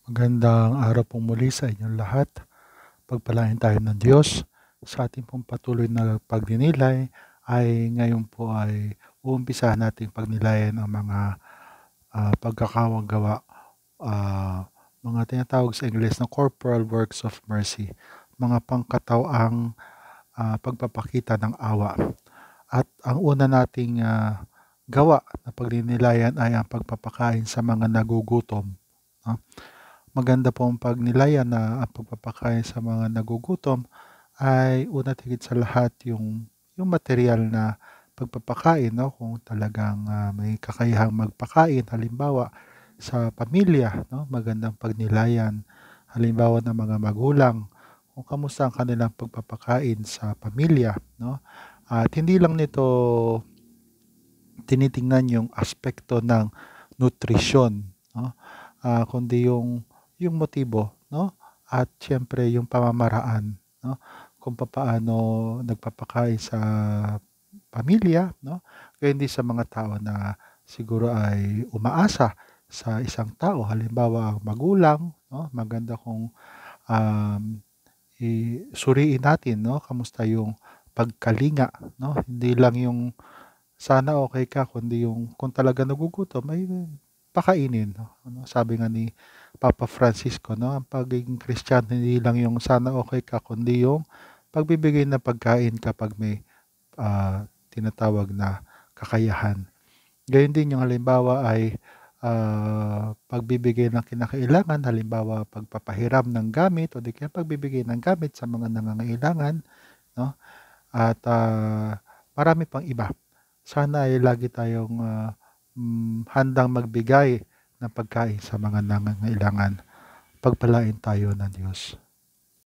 Magandang araw po muli sa inyong lahat. Pagpalain tayo ng Diyos sa ating pong patuloy na pagninilay ay ngayon po ay uumpisahan nating pagnilayan ang mga pagkakawagawa, mga tinatawag sa Ingles na corporal works of mercy, mga pangkatawaang pagpapakita ng awa. At ang una nating gawa na pagninilayan ay ang pagpapakain sa mga nagugutom. No? Maganda pong pagnilayan na ang pagpapakain sa mga nagugutom ay una't higit sa lahat yung material na pagpapakain, no? Kung talagang may kakayahang magpakain, halimbawa sa pamilya, no? Magandang pagnilayan, halimbawa ng mga magulang, kung kamusta ang kanilang pagpapakain sa pamilya, no? At hindi lang nito tinitingnan yung aspekto ng nutrisyon, no? Kundi yung motibo, no? At siyempre yung pamamaraan, no? Kung papaano nagpapakain sa pamilya, no? Kaya hindi sa mga tao na siguro ay umaasa sa isang tao. Halimbawa, ang magulang, no? Maganda kung um, suriin natin, no? Kamusta yung pagkalinga, no? Hindi lang yung sana okay ka, kundi yung kung talaga nagugutom ay pakainin, no? Ano, sabi nga ni Papa Francisco, no, ang pagiging Cristiano hindi lang yung sana okay ka, kundi yung pagbibigay ng pagkain kapag may tinatawag na kakayahan. Gayon din yung halimbawa ay pagbibigay ng kinakailangan, halimbawa pagpapahiram ng gamit o di kaya pagbibigay ng gamit sa mga nangangailangan, no? At marami pang iba. Sana ay lagi tayong handang magbigay ng pagkain sa mga nangangailangan. Pagpalain tayo ng Diyos.